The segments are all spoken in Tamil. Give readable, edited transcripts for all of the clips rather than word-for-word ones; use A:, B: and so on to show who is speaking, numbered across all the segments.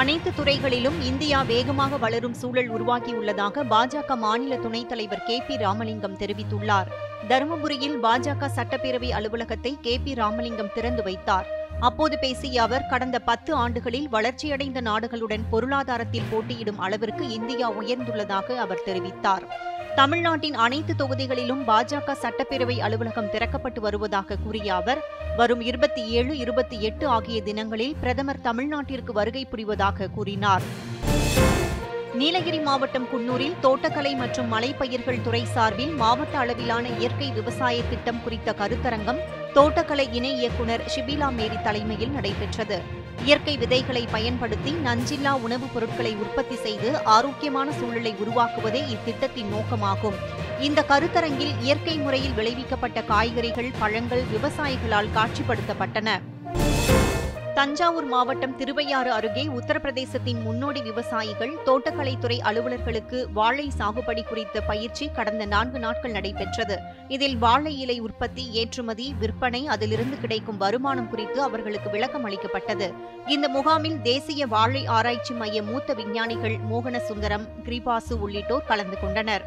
A: அனைத்து துறைகளிலும் இந்தியா வேகமாக வளரும் சூழல் உருவாகியுள்ளதாக பாஜக மாநில துணைத் தலைவர் கே.பி. ராமலிங்கம் தெரிவித்துள்ளார். தருமபுரியில் பாஜக சட்டப்பேரவை அலுவலகத்தை கே.பி. ராமலிங்கம் திறந்து வைத்தார். அப்போது பேசிய அவர், கடந்த 10 ஆண்டுகளில் வளர்ச்சியடைந்த நாடுகளுடன் பொருளாதாரத்தில் போட்டியிடும் அளவிற்கு இந்தியா உயர்ந்துள்ளதாக அவர் தெரிவித்தார். தமிழ்நாட்டின் அனைத்து தொகுதிகளிலும் பாஜக சட்டப்பேரவை அலுவலகம் திறக்கப்பட்டு வருவதாக கூறிய அவர், வரும் 27, 28 ஆகிய தினங்களில் பிரதமர் தமிழ்நாட்டிற்கு வருகை புரிவதாக கூறினார். நீலகிரி மாவட்டம் குன்னூரில் தோட்டக்கலை மற்றும் மலைப்பயிர்கள் துறை சார்பில் மாவட்ட அளவிலான இயற்கை விவசாய திட்டம் குறித்த கருத்தரங்கம் தோட்டக்கலை இணை இயக்குநர் ஷிபிலா மேரி தலைமையில் நடைபெற்றது. இயற்கை விதைகளை பயன்படுத்தி நஞ்சில்லா உணவுப் பொருட்களை உற்பத்தி செய்து ஆரோக்கியமான சூழலை உருவாக்குவதே இத்திட்டத்தின் நோக்கமாகும். இந்த கருத்தரங்கில் இயற்கை முறையில் விளைவிக்கப்பட்ட காய்கறிகள், பழங்கள் விவசாயிகளால் காட்சிப்படுத்தப்பட்டன. தஞ்சாவூர் மாவட்டம் திருவையாறு அருகே உத்தரப்பிரதேசத்தின் முன்னோடி விவசாயிகள், தோட்டக்கலைத்துறை அலுவலர்களுக்கு வாழை சாகுபடி குறித்த பயிற்சி கடந்த 4 நாட்கள் நடைபெற்றது. இதில் வாழை இலை உற்பத்தி, ஏற்றுமதி, விற்பனை, அதிலிருந்து கிடைக்கும் வருமானம் குறித்து அவர்களுக்கு விளக்கம் அளிக்கப்பட்டது. இந்த முகாமில் தேசிய வாழை ஆராய்ச்சி மைய மூத்த விஞ்ஞானிகள் மோகனசுந்தரம், கிரிபாசு உள்ளிட்டோர் கலந்து கொண்டனர்.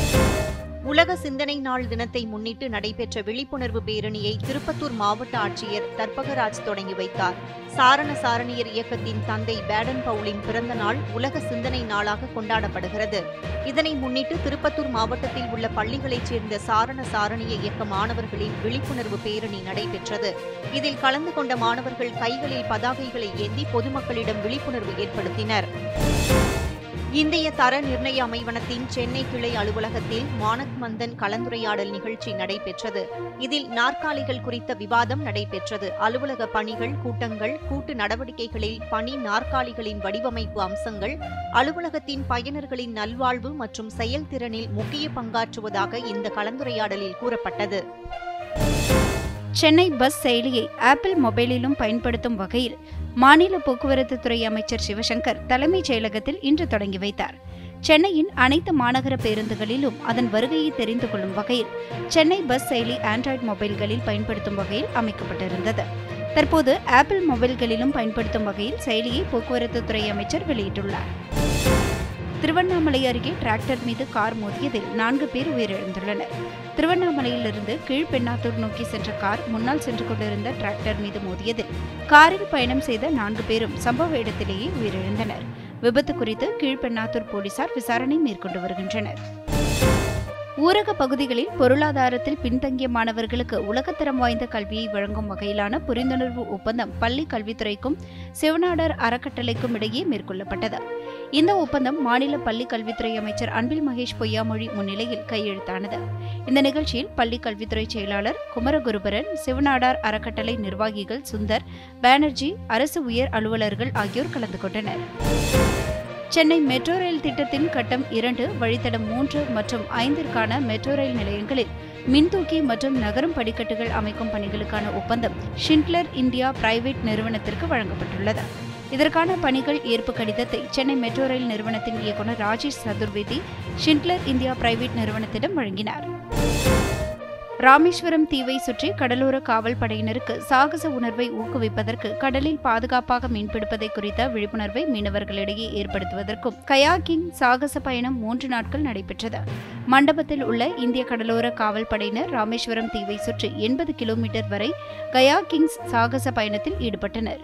A: உலக சிந்தனை நாள் தினத்தை முன்னிட்டு நடைபெற்ற விழிப்புணர்வு பேரணியை திருப்பத்தூர் மாவட்ட ஆட்சியர் தர்பகராஜ் தொடங்கி வைத்தார். சாரண சாரணியர் இயக்கத்தின் தந்தை பேடன் பவுலின் பிறந்த நாள் உலக சிந்தனை நாளாக கொண்டாடப்படுகிறது. இதனை முன்னிட்டு திருப்பத்தூர் மாவட்டத்தில் உள்ள பள்ளிகளைச் சேர்ந்த சாரண சாரணிய இயக்க மாணவர்களின் விழிப்புணர்வு பேரணி நடைபெற்றது. இதில் கலந்து கொண்ட மாணவர்கள் கைகளில் பதாகைகளை ஏந்தி பொதுமக்களிடம் விழிப்புணர்வு ஏற்படுத்தினர். இந்திய தர நிர்ணய அமைவனத்தின் சென்னை கிளை அலுவலகத்தில் மானக் மந்தன் கலந்துரையாடல் நிகழ்ச்சி நடைபெற்றது. இதில் நாற்காலிகள் குறித்த விவாதம் நடைபெற்றது. அலுவலக பணிகள், கூட்டங்கள், கூட்டு நடவடிக்கைகளில் பணி நாற்காலிகளின் வடிவமைப்பு அம்சங்கள், அலுவலகத்தின் பயனர்களின் நல்வாழ்வு மற்றும் செயல்திறனில் முக்கிய பங்காற்றுவதாக இந்த கலந்துரையாடலில் கூறப்பட்டது.
B: சென்னை பஸ் செயலியை ஆப்பிள் மொபைலிலும் பயன்படுத்தும் வகையில் மாநில போக்குவரத்து துறை அமைச்சர் சிவசங்கர் தலைமைச் செயலகத்தில் இன்று தொடங்கி வைத்தார். சென்னையின் அனைத்து மாநகர பேருந்துகளிலும் அதன் வருகையை தெரிந்து கொள்ளும் வகையில் சென்னை பஸ் செயலி ஆண்ட்ராய்டு மொபைல்களில் பயன்படுத்தும் வகையில் அமைக்கப்பட்டிருந்தது. தற்போது ஆப்பிள் மொபைல்களிலும் பயன்படுத்தும் வகையில் செயலியை போக்குவரத்து துறை அமைச்சர் வெளியிட்டுள்ளார். திருவண்ணாமலை அருகே டிராக்டர் மீது கார் மோதியதில் 4 பேர் உயிரிழந்துள்ளனர். திருவண்ணாமலையிலிருந்து கீழ்பெண்ணாத்தூர் நோக்கி சென்ற கார் முன்னால் சென்று கொண்டிருந்த டிராக்டர் மீது மோதியதில் காரில் பயணம் செய்த 4 பேரும் சம்பவ இடத்திலேயே உயிரிழந்தனர். விபத்து குறித்து கீழ்பெண்ணாத்தூர் போலீசார் விசாரணை மேற்கொண்டு வருகின்றனர். ஊரக பகுதிகளில் பொருளாதாரத்தில் பின்தங்கிய மாணவர்களுக்கு உலகத்தரம் வாய்ந்த கல்வியை வழங்கும் வகையிலான புரிந்துணர்வு ஒப்பந்தம் பள்ளி கல்வித்துறைக்கும் சிவநாடார் அறக்கட்டளைக்கும் இடையே மேற்கொள்ளப்பட்டது. இந்த ஒப்பந்தம் மாநில பள்ளி கல்வித்துறை அமைச்சர் அன்பில் மகேஷ் பொய்யாமொழி முன்னிலையில் கையெழுத்தானது. இந்த நிகழ்ச்சியில் பள்ளி கல்வித்துறை செயலாளர் குமரகுருபரன், சிவநாடார் அறக்கட்டளை நிர்வாகிகள் சுந்தர், பானர்ஜி, அரசு உயர் அலுவலர்கள் ஆகியோர் கலந்து கொண்டனர். சென்னை மெட்ரோ ரயில் திட்டத்தின் கட்டம் 2, வழித்தடம் 3 மற்றும் 5ற்கான மெட்ரோ ரயில் நிலையங்களில் மின்தூக்கி மற்றும் நகரும் படிக்கட்டுகள் அமைக்கும் பணிகளுக்கான ஒப்பந்தம் ஷிண்ட்லர் இந்தியா பிரைவேட் நிறுவனத்திற்கு வழங்கப்பட்டுள்ளது. இதற்கான பணிகள் ஏற்பு கடிதத்தை சென்னை மெட்ரோ ரயில் நிறுவனத்தின் இயக்குநர் Rajesh Chaturvedi Schindler India private நிறுவனத்திடம் வழங்கினார். ராமேஸ்வரம் தீவை சுற்றி கடலோர காவல் படையினருக்கு சாகச உணர்வை ஊக்குவிப்பதற்கு கடலில் பாதுகாப்பாக மீன்பிடிப்பதை குறித்த விழிப்புணர்வை மீனவர்களிடையே ஏற்படுத்துவதற்கும் கயாக்கிங் சாகச பயணம் 3 நாட்கள் நடைபெற்றது. மண்டபத்தில் உள்ள இந்திய கடலோர காவல் படையினர் ராமேஸ்வரம் தீவை சுற்றி 80 கிலோமீட்டர் வரை கயாக்கிங்ஸ் சாகச பயணத்தில் ஈடுபட்டனர்.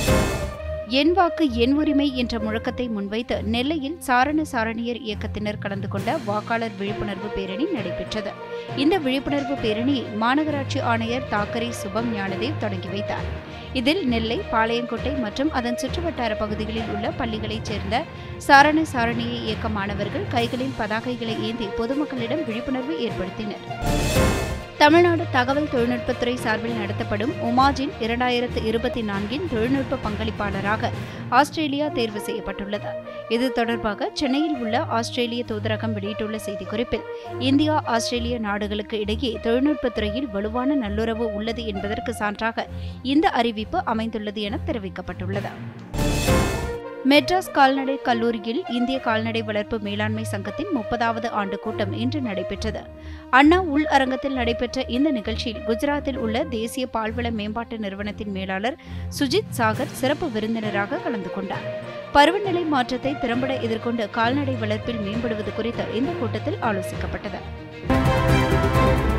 B: என் வாக்கு என் உரிமை என்ற முழக்கத்தை முன்வைத்து நெல்லையில் சாரண சாரணியர் இயக்கத்தினர் கலந்து கொண்ட வாக்காளர் விழிப்புணர்வு பேரணி நடைபெற்றது. இந்த விழிப்புணர்வு பேரணியை மாநகராட்சி ஆணையர் தாக்கரே சுபம் ஞானதேவ் தொடங்கி வைத்தார். இதில் நெல்லை, பாளையங்கோட்டை மற்றும் அதன் சுற்றுவட்டார பகுதிகளில் உள்ள பள்ளிகளைச் சேர்ந்த சாரண சாரணிய இயக்க மாணவர்கள் கைகளில் பதாகைகளை ஏந்தி பொதுமக்களிடம் விழிப்புணர்வு ஏற்படுத்தினர். தமிழ்நாடு தகவல் தொழில்நுட்பத்துறை சார்பில் நடத்தப்படும் உமாஜின் 2024 தொழில்நுட்ப பங்களிப்பாளராக ஆஸ்திரேலியா தேர்வு செய்யப்பட்டுள்ளது. இது தொடர்பாக சென்னையில் உள்ள ஆஸ்திரேலிய தூதரகம் வெளியிட்டுள்ள செய்திக்குறிப்பில், இந்தியா ஆஸ்திரேலிய நாடுகளுக்கு இடையே தொழில்நுட்பத்துறையில் வலுவான நல்லுறவு உள்ளது என்பதற்கு சான்றாக இந்த அறிவிப்பு அமைந்துள்ளது என தெரிவிக்கப்பட்டுள்ளது. மெட்ராஸ் கால்நடை கல்லூரியில் இந்திய கால்நடை வளர்ப்பு மேலாண்மை சங்கத்தின் 30வது ஆண்டு கூட்டம் இன்று நடைபெற்றது. அண்ணா உள் அரங்கத்தில் நடைபெற்ற இந்த நிகழ்ச்சியில் குஜராத்தில் உள்ள தேசிய பால்வள மேம்பாட்டு நிறுவனத்தின் மேலாளர் சுஜித் சாகர் சிறப்பு விருந்தினராக கலந்து கொண்டார். பருவநிலை மாற்றத்தை திறம்பட எதிர்கொண்டு கால்நடை வளர்ப்பில் மேம்படுவது குறித்து இந்த கூட்டத்தில் ஆலோசிக்கப்பட்டது.